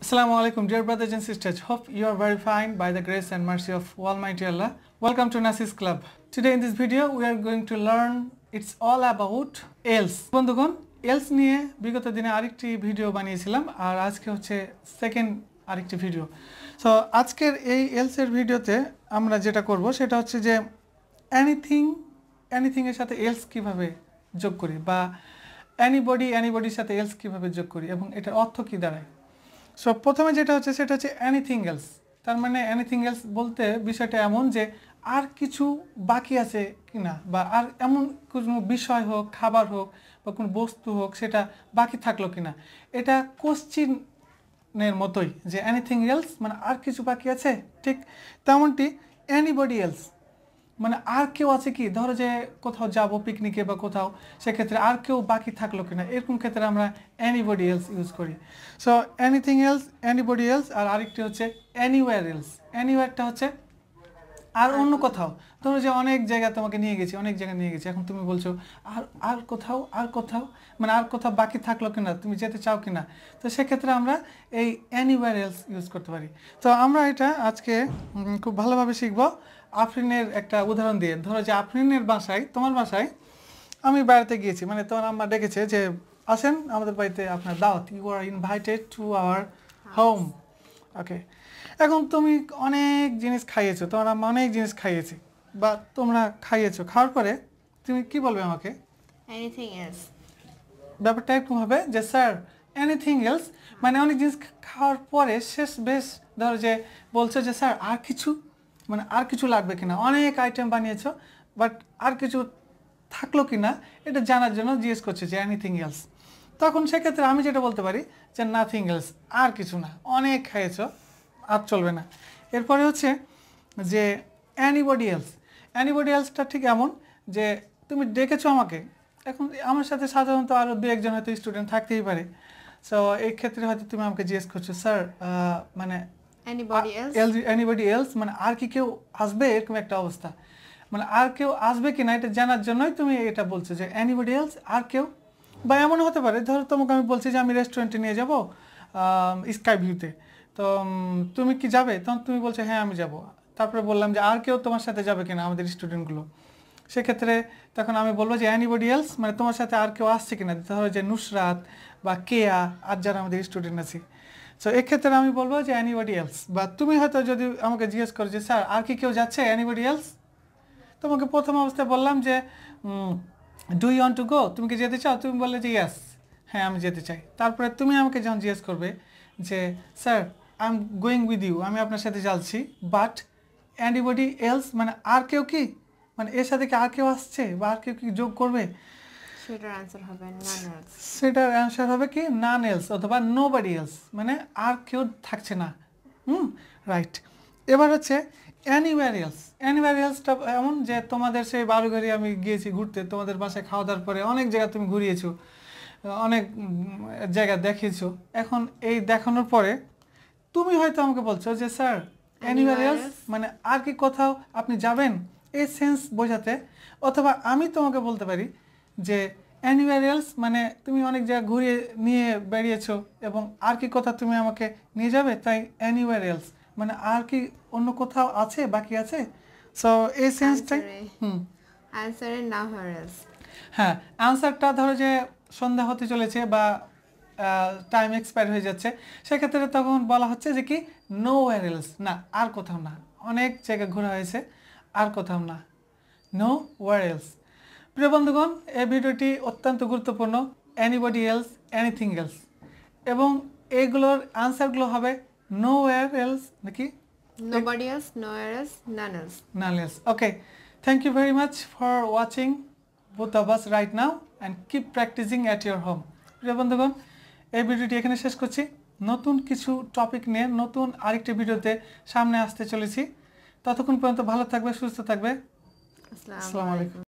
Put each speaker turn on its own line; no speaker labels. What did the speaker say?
Assalamu alaikum, dear brothers and sisters. Hope you are very fine by the grace and mercy of Almighty Allah. Welcome to Nasirs Club. Today in this video we are going to learn it's all about else. বন্ধুগণ, else নিয়ে বিগত দিনে আরেকটি video বানিয়েছিলাম আর আজকে হচ্ছে second আরেকটি video. So আজকের এই else এর ভিডিওতে আমরা যেটা করব সেটা হচ্ছে যে এনিথিং এর সাথে else কিভাবে যোগ করি বা এনিবডির সাথে else কিভাবে যোগ করি এবং এটার অর্থ কি দাঁড়ায়। সো প্রথমে যেটা হচ্ছে সেটা হচ্ছে এনিথিং এলস। তার মানে এনিথিং এলস বলতে বিষয়টা এমন যে আর কিছু বাকি আছে কিনা বা আর এমন কোনো বিষয় হোক, খাবার হোক বা কোনো বস্তু হোক সেটা বাকি থাকলো কিনা, এটা কোশ্চিনের মতোই যে এনিথিং এলস মানে আর কিছু বাকি আছে। ঠিক তেমনটি এনিবডি এলস মানে আর কেউ আছে কি, ধরো যে কোথাও যাব পিকনিকে বা কোথাও, সেক্ষেত্রে আর কেউ বাকি থাকলো কিনা, এরকম ক্ষেত্রে আমরা এনিবডি এলস ইউজ করি। So anything else, anybody else, আর আরেকটি হচ্ছে এনিওয়্যার এলস। এনিওয়্যারটা হচ্ছে আর অন্য কোথাও, ধরো যে অনেক জায়গা তোমাকে নিয়ে গেছি, অনেক জায়গায় নিয়ে গেছি, এখন তুমি বলছো আর কোথাও মানে আর কোথাও বাকি থাকলো কিনা, তুমি যেতে চাও কিনা, তো সেক্ষেত্রে আমরা এই এনিওয়্যার এলস ইউজ করতে পারি। তো আমরা এটা আজকে খুব ভালোভাবে শিখবো আফরিনের একটা উদাহরণ দিয়ে। ধরো যে আফরিনের বাসায়, তোমার বাসায় আমি বেড়াতে গিয়েছি, মানে তোমার আম্মা ডেকেছে যে আসেন আমাদের বাড়িতে, আপনার দাওয়াত, you are invited to our home. Okay, এখন তুমি অনেক জিনিস খাইয়েছো, তোমার আম্মা অনেক জিনিস খাইয়েছে বা তোমরা খাইয়েছো, খাওয়ার পরে তুমি কি বলবে আমাকে?
Anything else.
ব্যাপারটা এরকম হবে যে স্যার এনিথিং এলস মানে অনেক জিনিস খাওয়ার পরে শেষ বেশ ধরো যে বলছো যে স্যার আর কিছু, মানে আর কিছু লাগবে কিনা, অনেক আইটেম বানিয়েছো বাট আর কিছু থাকলো কিনা এটা জানার জন্য জিজ্ঞেস করছে যে এনিথিং এলস। তখন সেক্ষেত্রে আমি যেটা বলতে পারি যে নাথিং এলস, আর কিছু না, অনেক খাইয়েছো, আর চলবে না। এরপরে হচ্ছে যে এনিবডি এলস। এনিবডি এলসটা ঠিক এমন যে তুমি ডেকেছো আমাকে, এখন আমার সাথে সাধারণত আরও দু একজন হয়তো স্টুডেন্ট থাকতেই পারে। সো এই ক্ষেত্রে হয়তো তুমি আমাকে জিজ্ঞেস করছো স্যার মানে এনিবডি এলস মানে আর কি কেউ আসবে, এরকম একটা অবস্থা, মানে আর কেউ আসবে কিনা এটা জানার জন্যই তুমি এটা বলছো যে এনিবডি এলস, আর কেউ। বা এমনও হতে পারে ধরো তোমাকে আমি বলছি যে আমি রেস্টুরেন্টে নিয়ে যাবো স্কাই ভিউতে, তো তুমি কি যাবে? তখন তুমি বলছো হ্যাঁ আমি যাব। তারপরে বললাম যে আর কেউ তোমার সাথে যাবে কিনা আমাদের স্টুডেন্টগুলো, সেক্ষেত্রে তখন আমি বলবো যে এনিবডি এলস মানে তোমার সাথে আর কেউ আসছে কিনা, ধরো যে নুসরাত বা কেয়া আর যারা আমাদের স্টুডেন্ট আছে। সো এক্ষেত্রে আমি বলবো যে এনিবডি এলস। বা তুমি হয়তো যদি আমাকে জিজ্ঞেস করো যে স্যার আর কি কেউ যাচ্ছে, এনিবডি এলস, তোমাকে প্রথম অবস্থায় বললাম যে do you want to go, তুমি কি যেতে চাও? তুমি বললে যে ইয়েস, হ্যাঁ আমি যেতে চাই। তারপরে তুমি আমাকে যখন জিজ্ঞেস করবে যে sir I am going with you, আমি আপনার সাথে যাচ্ছি, বাট এনিবডি এলস মানে আর কেউ কি, মানে এর সাথে কি আর কেউ আসছে বা আর কেউ কি যোগ করবে,
সেটার অ্যানসার হবে নান এলস।
সেটার অ্যান্সার হবে কি নান এলস অথবা নোবডি এলস, মানে আর কেউ থাকছে না। রাইট। এবার হচ্ছে এনিওয়্যার এলস। এনিওয়্যার এলসটা এমন যে তোমাদের সেই বারোঘরে আমি গিয়েছি ঘুরতে, তোমাদের বাসায় খাওয়া দাওয়ার পরে অনেক জায়গা তুমি ঘুরিয়েছো, অনেক জায়গা দেখিয়েছো। এখন এই দেখানোর পরে তুমি হয়তো আমাকে বলছো যে স্যার এনিওয়্যার এলস মানে আর কি কোথাও আপনি যাবেন, এই সেন্স বোঝাতে। অথবা আমি তোমাকে বলতে পারি যে এনিওয়্যার এলস মানে তুমি অনেক জায়গা ঘুরিয়ে নিয়ে বেরিয়েছো এবং আর কি কোথাও তুমি আমাকে নিয়ে যাবে, তাই এনিওয়্যার এলস মানে আর কি অন্য কোথাও আছে, বাকি আছে। সো এই সেন্সটাই
অ্যানসারে নাওয়ার এলস।
হ্যাঁ, অ্যান্সারটা ধরো যে সন্ধ্যা হতে চলেছে বা টাইম এক্সপায়ার হয়ে যাচ্ছে, সেক্ষেত্রে তখন বলা হচ্ছে যে কি নোওয়্যার এলস, না আর কোথাও না, অনেক জায়গা ঘোরা হয়েছে আর কোথাও না, নোওয়্যার এলস। প্রিয় বন্ধুগণ, এই ভিডিওটি অত্যন্ত গুরুত্বপূর্ণ, এনিবডি এলস, এনিথিং এলস, এবং এইগুলোর আনসারগুলো হবে নোওয়্যার এলস নাকি
nobody else, nowhere else, none else.
None else. Okay, thank you very much for watching both of us right now and keep practicing at your home. প্রিয় বন্ধুগণ, এই ভিডিওটি এখানে শেষ করছি। নতুন কিছু টপিক নিয়ে নতুন আরেকটি ভিডিওতে সামনে আসতে চলেছি। ততক্ষণ পর্যন্ত ভালো থাকবে, সুস্থ থাকবে।
আসসালামু আলাইকুম।